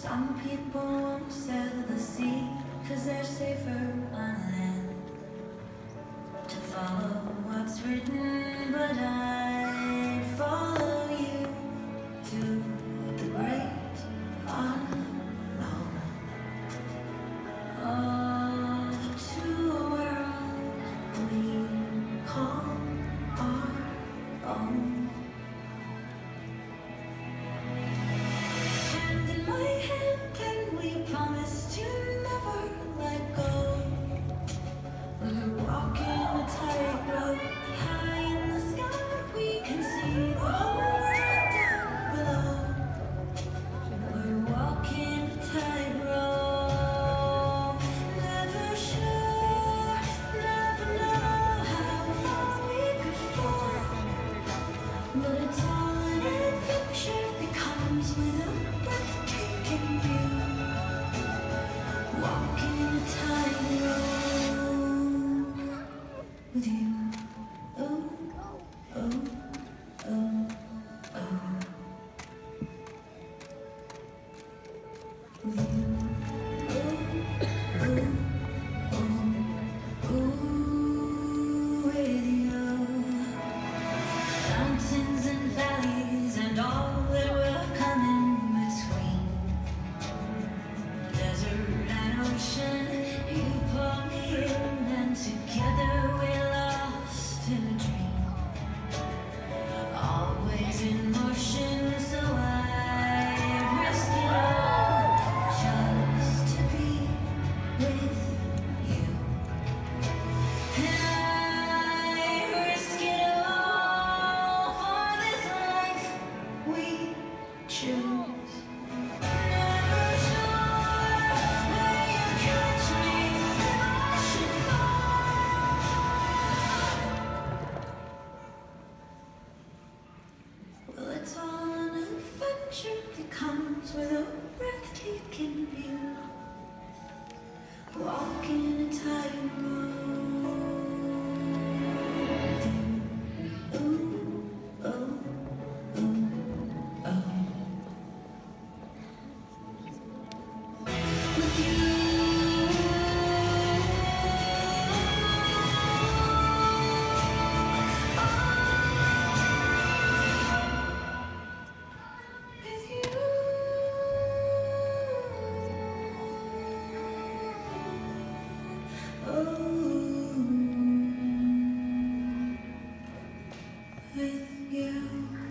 Some people won't sail the sea, 'cause they're safer on land. To follow what's written, but I'd follow you to the great unknown. Off to a world we call our own. Hand in my hand, can we promise to never let go? We're walking a tightrope, high in the sky. We can see the whole world down below. We're walking a tightrope, never sure, never know how far we could fall. But it's all an adventure that comes with a breathtaking view. Walking a tightrope with you. Oh, oh, oh, oh. With you. Oh, oh, oh, oh. With you. Mountains and valleys and all that will come in between. Desert and ocean, you pull me in, and together we're lost in a dream. Always in motion, so I risk it all just to be with you. And I risk it all for this life we choose. Never sure where you catch me if I should fall. Well, it's all an adventure that comes with a breathtaking view. Walking a tightrope with you. Ooh, oh, ooh, oh. With you. With you. Oh, with you.